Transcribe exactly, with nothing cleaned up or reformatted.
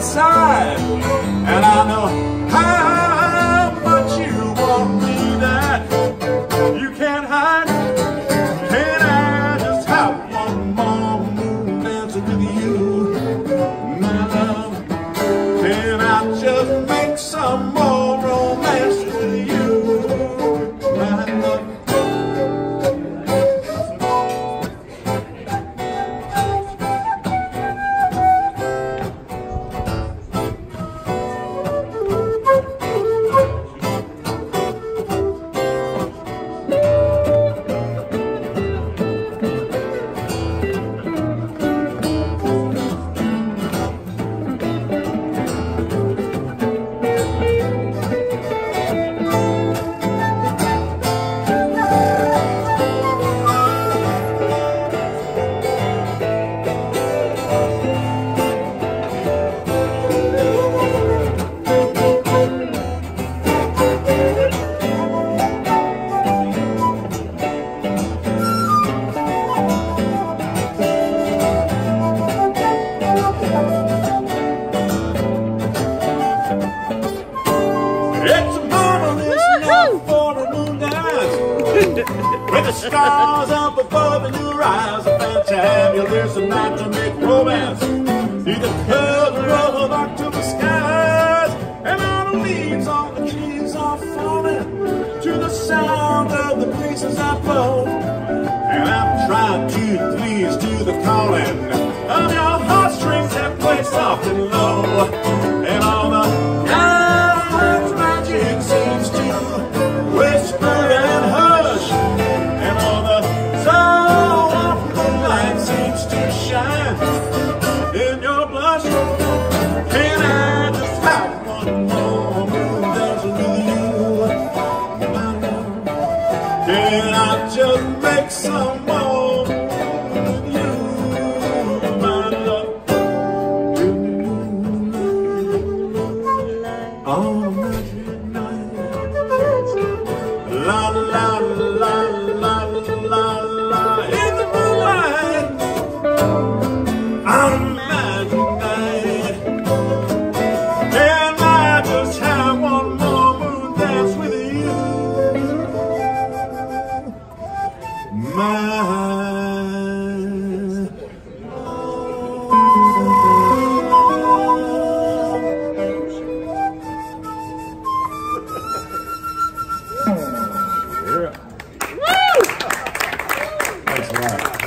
side, and I know how much you want me that you can't hide. Can I just have one more moon dance with you, my love? Can I just make some more romance with you, my love? With the stars up above in your eyes, a fantabulous night to make romance. See the cover of October skies, and all the leaves on the trees are falling to the sound of the breezes I blow. And I'm trying to please to the calling of your heartstrings that play soft and low. And all the night's magic seems to whisper and hush, and all the soul of the light seems to shine in your blush. Can I just have one more moon dance with you, my love? Can I just make some more with you, my love? On a magic night, la la la la la la, in the moonlight.